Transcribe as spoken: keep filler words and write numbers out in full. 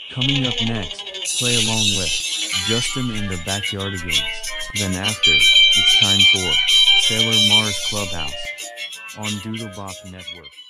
Coming up next, play along with Justin and the Backyardigans. Then after, it's time for Sailor Mars Clubhouse on Doodlebop Network.